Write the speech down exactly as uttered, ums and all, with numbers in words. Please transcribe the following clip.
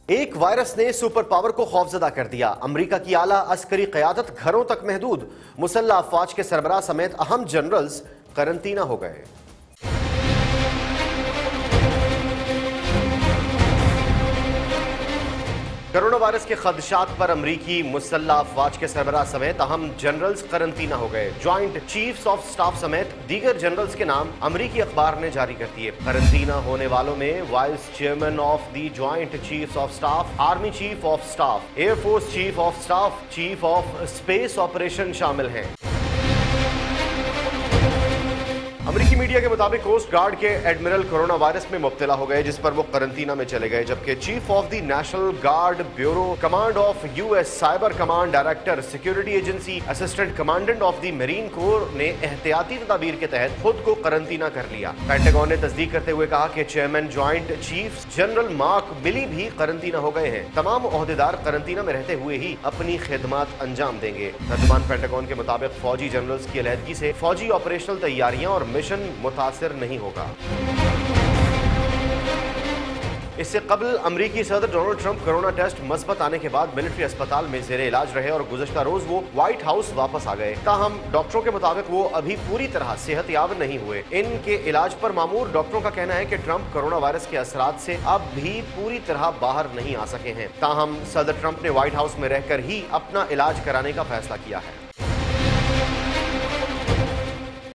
ایک وائرس نے super power کو خوفزدہ کر دیا۔ امریکہ کی اعلیٰ عسکری قیادت گھروں تک محدود، مسلح افواج کے سربراہ سمیت اہم جنرلز قرنطینہ ہو گئے۔ کرونا وائرس کے خدشات پر امریکی مسلح افواج کے سربراہ سمیت اہم جنرلز قرنطینہ ہو گئے۔ جوائنٹ چیفز آف سٹاف سمیت دیگر جنرلز کے نام امریکی اخبار نے جاری کر دیے۔ قرنطینہ ہونے والوں میں vice chairman of the joint chiefs of staff, army chief of staff, air force chief of staff, chief of space operation شامل ہیں۔ امریکی میڈیا کے مطابق کوسٹ گارڈ کے ایڈمرل کرونا وائرس میں مبتلا ہو گئے، جس پر وہ قرنطینہ میں چلے گئے، جبکہ chief of the national guard bureau command of U S cyber command, director security agency, assistant commandant of the marine corps نے احتیاطی تدابیر کے تحت خود کو قرنطینہ کر لیا۔ پینٹاگون نے تصدیق کرتے ہوئے کہا کہ chairman joint chiefs general Mark Milley بھی قرنطینہ ہو گئے ہیں۔ تمام عہدیدار قرنطینہ میں رہتے ہوئے ہی اپنی خدمات انجام دیں گے۔ ترجمان پینٹاگون کے مطابق فوجی جنرلز کی علیحدگی سے فوجی آپریشنل تیاریاں اور مشن متاثر نہیں ہوگا۔ اس سے قبل امریکی صدر ڈونلڈ ٹرمپ کرونا ٹیسٹ مثبت آنے کے بعد ملٹری اسپتال میں زیر علاج رہے اور گزشتہ روز وہ وائٹ ہاؤس واپس آ گئے۔ تاہم ڈاکٹروں کے مطابق وہ ابھی پوری طرح صحت یاب نہیں ہوئے۔ ان کے علاج پر مامور ڈاکٹروں کا کہنا ہے کہ ٹرمپ کرونا وائرس کے اثرات سے اب بھی پوری طرح باہر نہیں آ سکے ہیں۔ تاہم صدر ٹرمپ نے وائٹ ہاؤس میں رہ کر ہی اپنا علاج کرانے کا فیصلہ کیا ہے۔